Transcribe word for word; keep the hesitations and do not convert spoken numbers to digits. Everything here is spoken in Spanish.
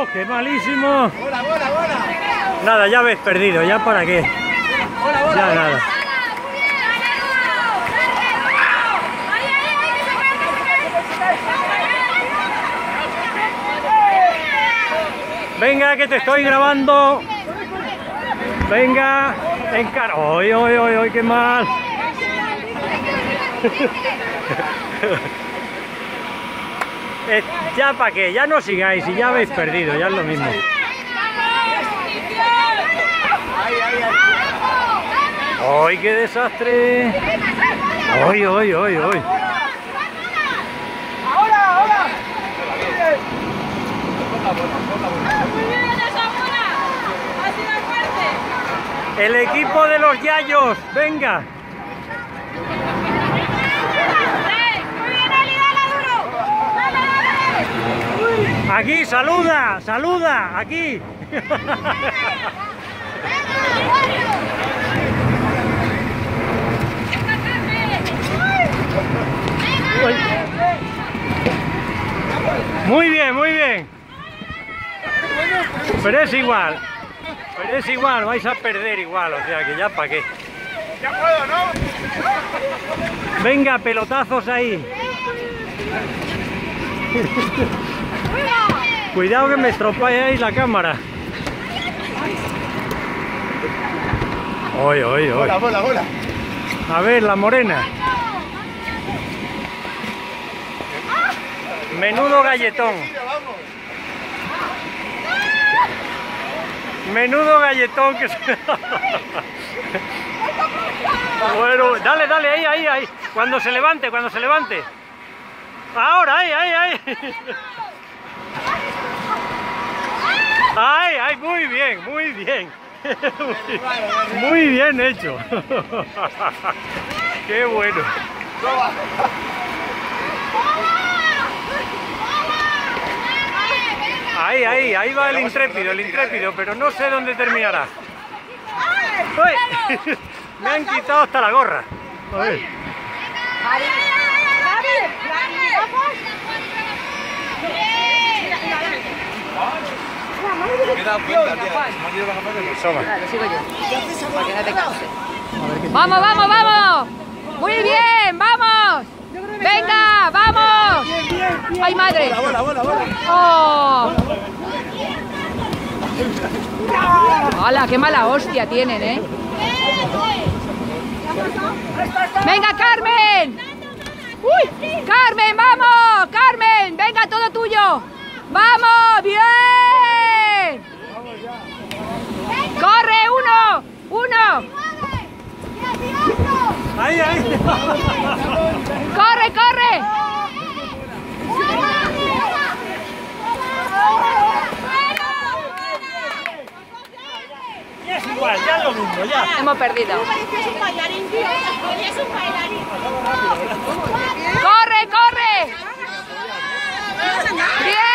¡Qué malísimo! ¡Bola, bola, bola! Nada, ya habéis perdido, ¿ya para qué? ¡Bola, bola! Ya nada. Venga, que te estoy grabando. Venga, encara. ¡Oy, oy, oy, oy! ¡Qué mal! eh, ya para qué, ya no sigáis y ya habéis perdido, ya es lo mismo. ¡Ay, qué desastre! ¡Ay, ay, ay, ay! ¡Ahora, ahora! ¡Muy bien esa bola! ¡Ha sido fuerte! El equipo de los Yayos, venga. ¡Muy bien, Eli! ¡Dale duro! ¡Dale, dale! Aquí, saluda, saluda, aquí. Muy bien, muy bien. Pero es igual. Pero es igual, vais a perder igual, o sea que ya para qué. ¡Ya puedo, no! Venga, pelotazos ahí. Cuidado que me estropeáis la cámara. Oy, oy, oy. ¡Bola, bola, bola! A ver, la morena. Menudo galletón. ¡Vamos! Menudo galletón que se... Bueno, dale, dale, ahí, ahí, ahí. Cuando se levante, cuando se levante. Ahora, ahí, ahí, ahí. Ay, ay, muy bien, muy bien. Muy bien hecho. Qué bueno. Ahí, ahí, ahí va el intrépido, el intrépido, pero no sé dónde terminará. ¡Uy! Me han quitado hasta la gorra. A ver. Me he dado cuenta, tía. Me han ido las gafas de persona. Claro, sigo yo. Para que no te canses. ¡Vamos, vamos, vamos! ¡Muy bien! ¡Vamos! ¡Venga! ¡Vamos! ¡Ay, madre! ¡Bola, bola, bola! ¡Oh! ¡Hala! ¡Qué mala hostia tienen, eh! ¡Venga, Carmen! ¡Uy! ¡Carmen, vamos! ¡Carmen! ¡Venga, todo tuyo! ¡Vamos! ¡Bien! ¡Corre! ¡Uno! ¡Uno! Ahí, ahí. ¡Corre, corre! Ya es igual, ya es lo mismo, ya. Hemos perdido. Es un bailarín, tío. Es un bailarín. ¡Corre, corre! ¡Bien!